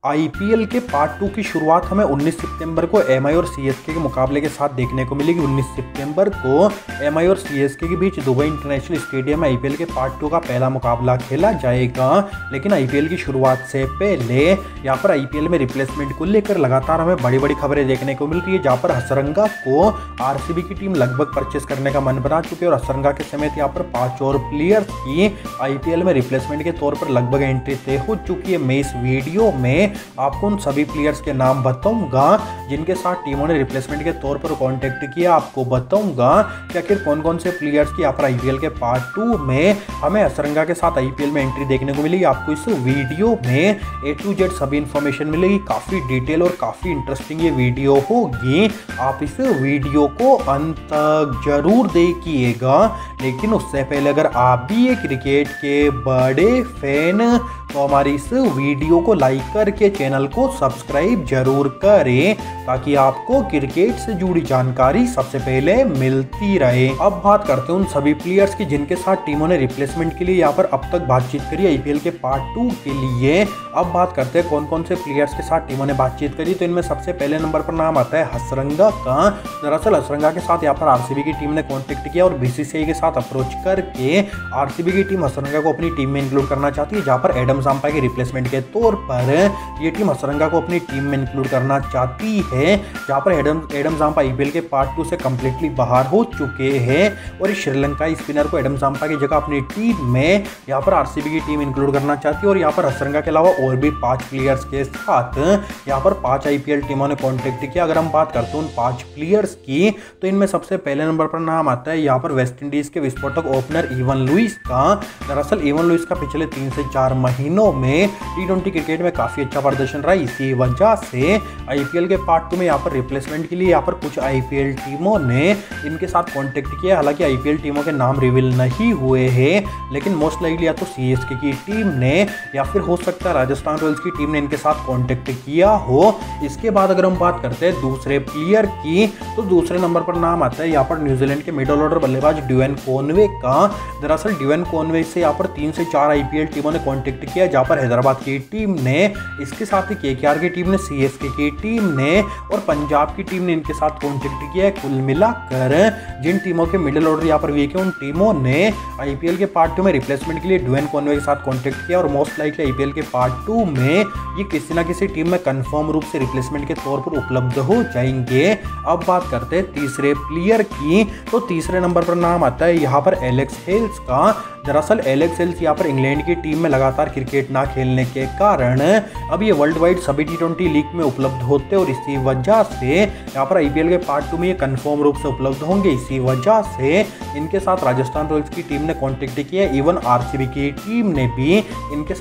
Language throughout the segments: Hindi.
आईपीएल के पार्ट 2 की शुरुआत हमें 19 सितंबर को एमआई और सीएसके के मुकाबले के साथ देखने को मिलेगी। 19 सितंबर को एमआई और सीएसके के बीच दुबई इंटरनेशनल स्टेडियम में आईपीएल के पार्ट 2 का पहला मुकाबला खेला जाएगा। लेकिन आईपीएल की शुरुआत से पहले यहाँ पर आईपीएल में रिप्लेसमेंट को लेकर लगातार हमें बड़ी बड़ी खबरें देखने को मिल रही है, जहाँ पर हसरंगा को आरसीबी की टीम लगभग परचेस करने का मन बना चुकी है और हसरंगा के समेत यहाँ पर 5 और प्लेयर्स की आईपीएल में रिप्लेसमेंट के तौर पर लगभग एंट्री तय हो चुकी है। मैं इस वीडियो में आपको उन सभी प्लेयर्स के नाम बताऊंगा जिनके साथ टीमों ने रिप्लेसमेंट के तौर पर कांटेक्ट किया। आपको बताऊंगा कि आखिर कौन कौन से प्लेयर्स की यहाँ पर आईपीएल के पार्ट 2 में हमें हसरंगा के साथ आईपीएल में एंट्री देखने को मिलेगी। आपको इस वीडियो में A to Z सभी इंफॉर्मेशन मिलेगी। काफी डिटेल और काफी इंटरेस्टिंग ये वीडियो होगी। आप इस वीडियो को अंत तक जरूर देखिएगा। लेकिन उससे पहले अगर आप भी ये क्रिकेट के बड़े फैन तो हमारी इस वीडियो को लाइक करके चैनल को सब्सक्राइब जरूर करें ताकि आपको क्रिकेट से जुड़ी जानकारी सबसे पहले मिलती रहे। अब बात करते हैं उन सभी प्लेयर्स की जिनके साथ टीमों ने रिप्लेसमेंट के लिए यहाँ पर अब तक बातचीत करी आईपीएल के पार्ट 2 के लिए। अब बात करते हैं कौन कौन से प्लेयर्स के साथ टीमों ने बातचीत करी। तो इनमें सबसे पहले नंबर पर नाम आता है हसरंगा का। दरअसल हसरंगा के साथ यहाँ पर आरसीबी की टीम ने कॉन्टेक्ट किया और बीसीसीआई के साथ अप्रोच करके आरसीबी की टीम हसरंगा को अपनी टीम में इंक्लूड करना चाहती है, जहाँ पर एडम जाम्पा के रिप्लेसमेंट के तौर पर ये टीम हसरंगा को अपनी टीम में इंक्लूड करना चाहती है, जहां पर एडम जाम्पा आईपीएल के पार्ट 2 से कंप्लीटली बाहर हो चुके हैं और इस श्रीलंकाई स्पिनर को एडम जाम्पा की जगह अपनी टीम में यहां पर आरसीबी की टीम इंक्लूड करना चाहती है। और यहां पर हसरंगा के अलावा और भी 5 प्लेयर्स के साथ यहां पर 5 आईपीएल टीमों ने कॉन्टेक्ट किया। अगर हम बात करते हैं उन 5 प्लेयर्स की तो इनमें सबसे पहले नंबर पर नाम आता है यहाँ पर वेस्ट इंडीज के विस्फोटक ओपनर इवन लुइस का। दरअसल इवन लुइस का पिछले 3 से 4 महीनों में टी20 क्रिकेट में काफी अच्छा प्रदर्शन रहा। इसी वजह से आईपीएल के पार्ट 2 में यहाँ पर रिप्लेसमेंट के लिए यहाँ पर कुछ आईपीएल टीमों ने इनके साथ कांटेक्ट किया। हालांकि आईपीएल टीमों के नाम रिवील नहीं हुए हैं, लेकिन मोस्ट लाइकली या तो सीएसके की टीम ने या फिर हो सकता है राजस्थान रॉयल्स की टीम ने इनके साथ कांटेक्ट किया हो। इसके बाद अगर हम बात करते हैं दूसरे प्लेयर की तो दूसरे नंबर पर नाम आता है यहाँ पर न्यूजीलैंड के मिडल ऑर्डर बल्लेबाज ड्यूएन कॉनवे का। दरअसल ड्यूएन कॉनवे से यहाँ पर 3 से 4 आईपीएल टीमों ने कॉन्टेक्ट किया, जहाँ पर हैदराबाद की टीम ने, इसके साथ ही केकेआर की टीम ने, सीएसके की टीम ने और पंजाब की टीम ने इनके साथ कॉन्टेक्ट किया है। कुल मिलाकर जिन टीमों के मिडिल ऑर्डर यहाँ पर वीक है उन टीमों ने आईपीएल के पार्ट 2 में रिप्लेसमेंट के लिए ड्यूएन कॉनवे के साथ कॉन्टेक्ट किया और मोस्ट लाइकली आईपीएल के पार्ट 2 में ये किसी ना किसी टीम में कंफर्म रूप से रिप्लेसमेंट के तौर पर उपलब्ध हो जाएंगे। अब बात करते हैं तीसरे प्लेयर की तो तीसरे नंबर पर नाम आता है यहाँ पर एलेक्स हेल्स का। दरअसल एलेक्स हेल्स यहाँ पर इंग्लैंड की टीम में लगातार क्रिकेट ना खेलने के कारण अब ये वर्ल्ड वाइड सभी टी20 लीग में उपलब्ध होते और इसी वजह से यहाँ पर आईपीएल के पार्ट 2 में ये कंफर्म रूप से उपलब्ध होंगे। इसी वजह से इनके साथ राजस्थान रॉयल्स की टीम ने कांटेक्ट किया। इवन आरसीबी की टीम ने भी इनके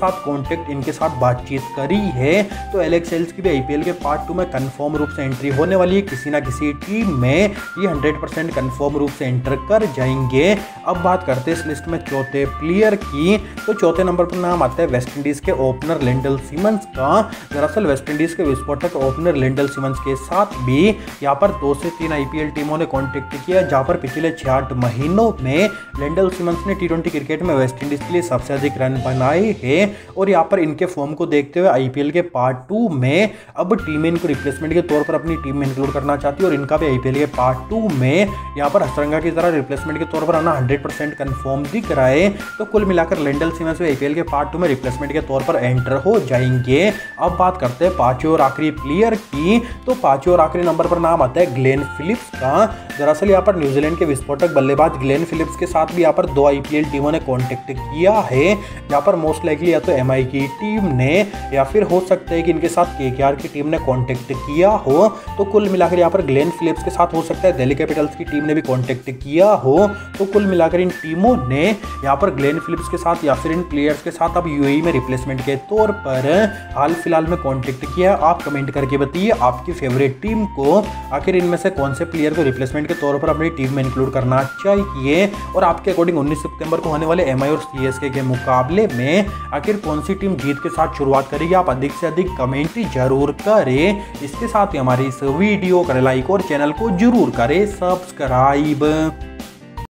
साथ बातचीत करी है। तो एलेक्स हेल्स की भी आईपीएल के पार्ट 2 में कंफर्म रूप से एंट्री होने वाली है। किसी ना किसी टीम में ये 100% कंफर्म रूप से एंटर कर जाएंगे। अब बात करते हैं इस लिस्ट में चौथे प्लेयर की तो चौथे नंबर पर नाम आता है वेस्ट इंडीज के ओपनर लिंडल सिमंस का। दरअसल वेस्ट इंडीज के विस्फोटक ओपनर लिंडल सिमंस के साथ भी यहाँ पर 2 से 3 आईपीएल टीमों ने कॉन्टेक्ट किया, जहाँ पर पिछले 6-8 महीनों में लिंडल सिमंस ने टी20 क्रिकेट में वेस्ट इंडीज के लिए सबसे अधिक रन बनाए हैं। और यहाँ पर इनके फॉर्म को देखते हुए आईपीएल के पार्ट 2 में अब टीमें इनको रिप्लेसमेंट के तौर पर अपनी टीम में इंक्लूड करना चाहती है और इनका भी आईपीएल के पार्ट 2 में यहाँ पर हसरंगा की तरह रिप्लेसमेंट के तौर पर आना 100% कंफर्म दिख रहा है। तो कुल मिलाकर लिंडल सिमंस भी आईपीएल के पार्ट 2 में रिप्लेसमेंट के तौर पर एंटर हो जाएंगे। अब बात करते हैं पांचवें और आखिरी प्लेयर की तो पांचवें और आखिरी नंबर पर नाम आता है ग्लेन फिलिप्स का। दरअसल यहाँ पर न्यूजीलैंड के विस्फोटक बल्लेबाज ग्लेन फिलिप्स के साथ भी यहाँ पर 2 आईपीएल टीमों ने कॉन्टेक्ट किया है, जहाँ पर मोस्ट लाइकली या तो एमआई की टीम ने या फिर हो सकता है कि इनके साथ केकेआर की टीम ने कॉन्टेक्ट किया हो। तो कुल मिलाकर यहाँ पर ग्लेन फिलिप्स के साथ हो सकता है दिल्ली कैपिटल्स की टीम ने भी कॉन्टेक्ट किया हो। तो कुल मिलाकर इन टीमों ने यहाँ पर ग्लेन फिलिप्स के साथ या फिर इन प्लेयर्स के साथ अब यूएई में रिप्लेसमेंट के तौर पर हाल फिलहाल में कॉन्टेक्ट किया। आप कमेंट करके बताइए आपकी फेवरेट टीम को आखिर इनमें से कौन से प्लेयर को रिप्लेसमेंट के तौर पर अपनी टीम में इंक्लूड करना चाहिए और आपके अकॉर्डिंग 19 सितंबर को होने वाले एमआई और सीएसके के मुकाबले में आखिर कौन सी टीम जीत के साथ शुरुआत करेगी। आप अधिक से अधिक कमेंट जरूर करें। इसके साथ ही हमारी इस वीडियो को लाइक और चैनल को जरूर करें सब्सक्राइब।